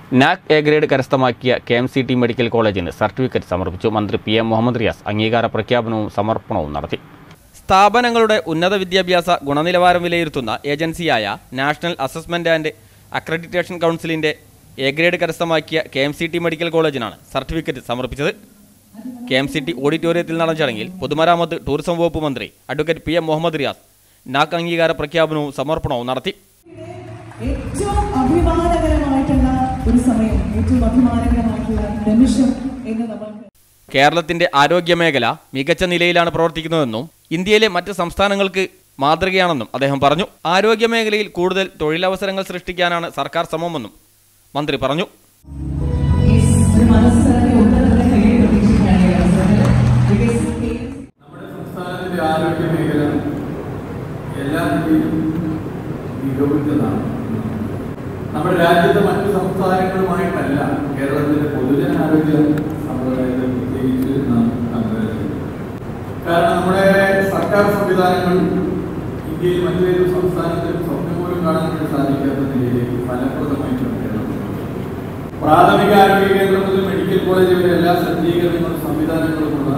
NAAC A grade കരസ്ഥമാക്കിയ KMCT medical കോളേജിന് certificate സമർപ്പിച്ചു. മന്ത്രി PM മുഹമ്മദ് റിയാസ് അംഗീകാര പ്രഖ്യാപനവും സമർപ്പണവും നടത്തി. സ്ഥാപനങ്ങളുടെ ഉന്നത വിദ്യാഭ്യാസ ഗുണനിലവാരം വിലയിരുത്തുന്ന ഏജൻസിയായ നാഷണൽ അസസ്മെന്റ് ആൻഡ് അക്രഡിറ്റേഷൻ കൗൺസിലിന്റെ എ ഗ്രേഡ് കരസ്ഥമാക്കിയ KMCT മെഡിക്കൽ കോളേജിനാണ് സർട്ടിഫിക്കറ്റ് സമർപ്പിച്ചത്. KMCT ഓഡിറ്റോറിയത്തിൽ നടന്ന ചടങ്ങിൽ പൊതുമരാമത്ത് ടൂറിസം വകുപ്പ് മന്ത്രി advocate PM Muhammad Riyas NAAC അംഗീകാര പ്രഖ്യാപനവും സമർപ്പണവും നടത്തി. ഏറ്റവും അഭിമാനകരമായിട്ടുള്ള ഒരു സമയം, ഏറ്റവും അഭിമാനകരമായിട്ടുള്ള നിമിഷം എന്ന് നമുക്ക് കേരളത്തിന്റെ ആരോഗ്യ മേഖല മികച്ച നിലയിലാണ് പ്രവർത്തിക്കുന്നതെന്നും ഇന്ത്യയിലെ മറ്റ് സംസ്ഥാനങ്ങൾക്ക് മാതൃകയാണെന്നും അദ്ദേഹം പറഞ്ഞു. ആരോഗ്യ മേഖലയിൽ കൂടുതൽ തൊഴിലവസരങ്ങൾ സൃഷ്ടിക്കാനാണ് സർക്കാർ ശ്രമമെന്നും മന്ത്രി പറഞ്ഞു. നമ്മുടെ സംസ്ഥാനത്തിന്റെ ആരോഗ്യ മേഖല എല്ലാ രീതിയിലും മികവുറ്റതാണ്. നമ്മുടെ രാജ്യത്തെ മറ്റു സംസ്ഥാനങ്ങളുമായിട്ടല്ല കേരളത്തിന്റെ പൊതുജനാരോഗ്യ സമ്പ്രദായത്തെ പ്രത്യേകിച്ച് നാം കമ്പയർ ചെയ്യും. കാരണം നമ്മുടെ സർക്കാർ സംവിധാനങ്ങൾ ഇന്ത്യയിൽ മറ്റേതൊരു സംസ്ഥാനത്തിലും സ്വപ്നം പോലും കാണാൻ വേണ്ടി സാധിക്കാത്ത നിലയിലേക്ക് ഫലപ്രദമായിട്ടാണ് കേരളം. പ്രാഥമിക ആരോഗ്യ കേന്ദ്രം മുതൽ മെഡിക്കൽ കോളേജ് വരെ എല്ലാ സജ്ജീകരണങ്ങളും സംവിധാനങ്ങളുമുള്ള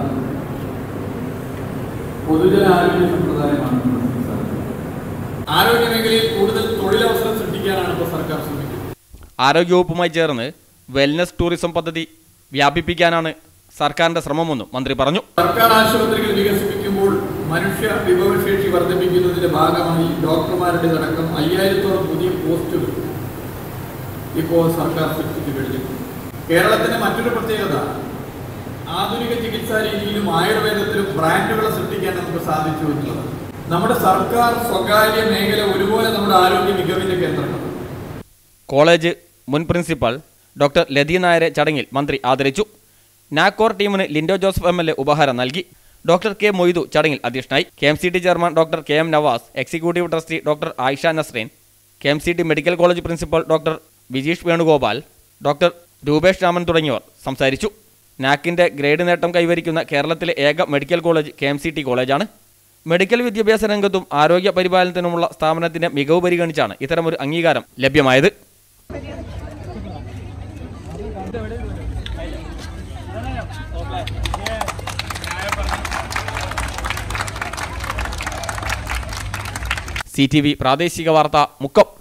പൊതുജനാരോഗ്യ സമ്പ്രദായമാണ് ആരോഗ്യ മേഖലയിൽ കൂടുതൽ തൊഴിലവസരം സൃഷ്ടിക്കാനാണ് ഇപ്പോൾ സർക്കാർ ശ്രമിക്കുന്നത്. ആരോഗ്യവകുപ്പുമായി ചേർന്ന് വെൽനസ് ടൂറിസം പദ്ധതി വ്യാപിപ്പിക്കാനാണ് സർക്കാരിന്റെ ശ്രമമെന്നും മന്ത്രി പറഞ്ഞു. സർക്കാർ ആശുപത്രികൾ വികസിപ്പിക്കുമ്പോൾ മനുഷ്യ വിഭവശേഷി വർദ്ധിപ്പിക്കുന്നതിന്റെ ഭാഗമായി ഡോക്ടർമാരുടെ അടക്കം 5000-ഓളം പുതിയ പോസ്റ്റുകൾ ഇപ്പോൾ സർക്കാർ സൃഷ്ടിച്ചു കഴിഞ്ഞിട്ടുണ്ട്. കേരളത്തിന്റെ മറ്റൊരു പ്രത്യേകത, ആധുനിക ചികിത്സാ രീതിയിലും ആയുർവേദത്തിലും ബ്രാൻഡുകളെ സൃഷ്ടിക്കാൻ നമുക്ക് സാധിച്ചു എന്നുള്ളത്. നമ്മുടെ സർക്കാർ സ്വകാര്യ മേഖല ഒരുപോലെ നമ്മുടെ ആരോഗ്യ മികവിന്റെ കേന്ദ്രമാണ്. കോളേജ് മുൻ പ്രിൻസിപ്പൽ ഡോക്ടർ ലതി നായരെ ചടങ്ങിൽ മന്ത്രി ആദരിച്ചു. നാക്കോർ ടീമിന് ലിൻഡോ ജോസഫ് MLA ഉപഹാരം നൽകി. ഡോക്ടർ K മൊയ്തു ചടങ്ങിൽ അധ്യക്ഷനായി. KMCT chairman doctor KM Navas, executive trustee doctor Ayisha Nasreen, KMCT medical college principal doctor Vijeesh Venugopal, doctor Roopesh Raman തുടങ്ങിയവർ സംസാരിച്ചു. നാക്കിന്റെ ഗ്രേഡ് നേട്ടം കൈവരിക്കുന്ന കേരളത്തിലെ ഏക മെഡിക്കൽ കോളേജ് KMCT കോളേജാണ്. മെഡിക്കൽ വിദ്യാഭ്യാസ രംഗത്തും ആരോഗ്യ പരിപാലനത്തിനുമുള്ള സ്ഥാപനത്തിന്റെ മികവ് പരിഗണിച്ചാണ് ഇത്തരമൊരു അംഗീകാരം ലഭ്യമായത്. CTV പ്രാദേശിക വാർത്ത മുക്കം.